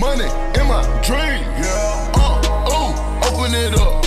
money in my dream. Yeah. Ooh, open it up.